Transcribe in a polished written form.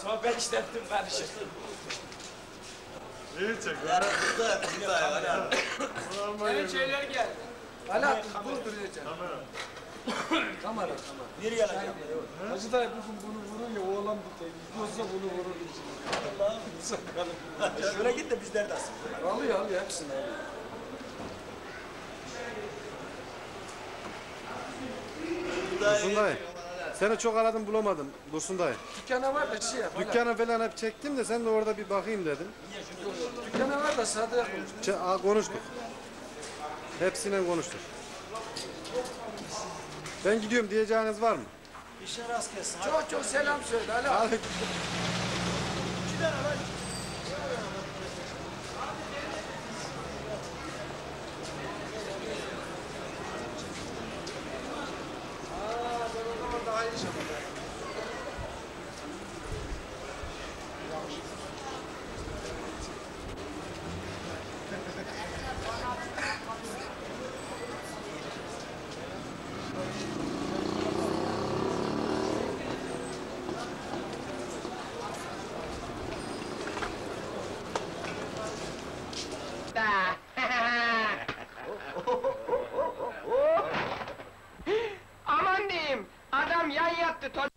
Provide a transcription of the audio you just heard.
Sohbet işlettim kardeşim. İyi çek. Yeni şeyler geldi. Hala bunu duracağım. Kamera. Nereye alacağım? Hacı dayı bugün bunu vurun ya oğlan bir tek. Yoksa bunu vurur. Allah'ım. Şöyle git de bizler de asın. Alıyor hepsini alıyor. Dursun dayı. Seni çok aradım bulamadım Dursun dayı. Dükkana var da şey yap. Dükkana falan hep çektim de sen de orada bir bakayım dedim. Dükkana var da sade yapalım. Konuştuk. Hepsiyle konuştuk. Ben gidiyorum diyeceğiniz var mı? İşe rast gelsin. Çok selam söyle hala. Hadi. 2 tane var. Daha iyi iş yapalım. Aman diyeyim, adam yan yattı.